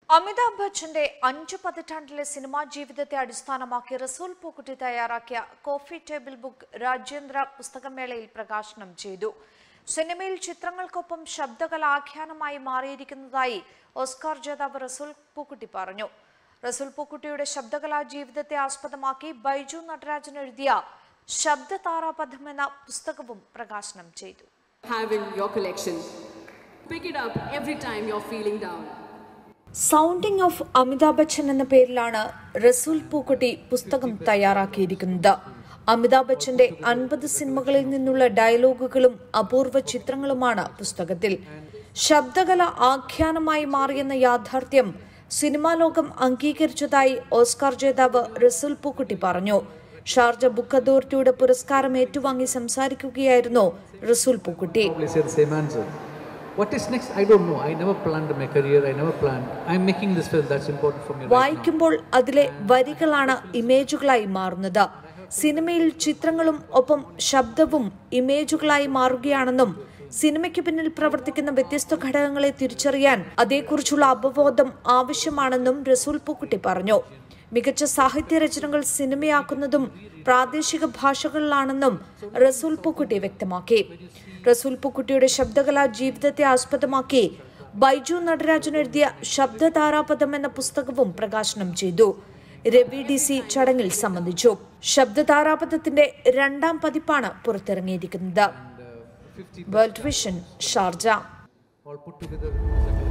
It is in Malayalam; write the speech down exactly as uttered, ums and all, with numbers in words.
അമിതാഭ് ബച്ചന്റെ അഞ്ചു പതിറ്റാണ്ടിലെ സിനിമാ ജീവിതത്തെ അടിസ്ഥാനമാക്കി റസൂൽ പൂക്കുട്ടി തയ്യാറാക്കിയ കോഫി ടേബിൾ ബുക്ക് രാജ്യാന്തര പുസ്തകമേളയിൽ പ്രകാശനം ചെയ്തു. സിനിമയിൽ ചിത്രങ്ങൾക്കൊപ്പം ശബ്ദകല ആഖ്യാനമായി മാറിയിരിക്കുന്നതായി ഓസ്കാർ ജേതാവ് റസൂൽ പൂക്കുട്ടി പറഞ്ഞു. റസൂൽ പൂക്കുട്ടിയുടെ ശബ്ദകലാ ജീവിതത്തെ ആസ്പദമാക്കി ബൈജു നടരാജൻ എഴുതിയ ശബ്ദതാരാപഥം എന്ന പുസ്തകവും പ്രകാശനം ചെയ്തു. സൗണ്ടിങ് ഓഫ് അമിതാഭ് ബച്ചൻ എന്ന പേരിലാണ് റസൂൽ പൂക്കുട്ടി പുസ്തകം തയ്യാറാക്കിയിരിക്കുന്നത്. അമിതാഭ് ബച്ചന്റെ അൻപത് സിനിമകളിൽ നിന്നുള്ള ഡയലോഗുകളും അപൂർവ ചിത്രങ്ങളുമാണ് പുസ്തകത്തിൽ. ശബ്ദകല ആഖ്യാനമായി മാറിയെന്ന യാഥാർത്ഥ്യം സിനിമാ ലോകം അംഗീകരിച്ചതായി ഓസ്കാർ ജേതാവ് റസൂൽ പൂക്കുട്ടി പറഞ്ഞു. ഷാർജ ബുക്ക് അതോറിറ്റിയുടെ പുരസ്കാരം ഏറ്റുവാങ്ങി സംസാരിക്കുകയായിരുന്നു റസൂൽ Pookutty. What is next? I don't know. I never planned my career. I never planned. I'm making this film. That's important for me right now. വായിക്കുമ്പോൾ അതിലെ വരികളാണ് ഇമേജുകളായി മാറുന്നത്. സിനിമയിൽ ചിത്രങ്ങളും ഒപ്പം ശബ്ദവും ഇമേജുകളായി മാറുകയാണെന്നും സിനിമയ്ക്ക് പിന്നിൽ പ്രവർത്തിക്കുന്ന വ്യത്യസ്ത ഘടകങ്ങളെ തിരിച്ചറിയാൻ അതേക്കുറിച്ചുള്ള അവബോധം ആവശ്യമാണെന്നും റസൂൽ പൂക്കുട്ടി പറഞ്ഞു. മികച്ച സാഹിത്യ രചനകൾ സിനിമയാക്കുന്നതും പ്രാദേശിക ഭാഷകളിലാണെന്നും റസൂൽ പൂക്കുട്ടി വ്യക്തമാക്കി. റസൂൽ പൂക്കുട്ടിയുടെ ശബ്ദകലാ ജീവിതത്തെ ആസ്പദമാക്കി ബൈജു നടരാജൻ എഴുതിയ ശബ്ദതാരാപഥം എന്ന പുസ്തകവും പ്രകാശനം ചെയ്തു. രവി ഡി സി ചടങ്ങിൽ സംബന്ധിച്ചു. ശബ്ദതാരാപഥത്തിന്റെ രണ്ടാം പതിപ്പാണ് പുറത്തിറങ്ങിയിരിക്കുന്നത്. World vision, Sharjah.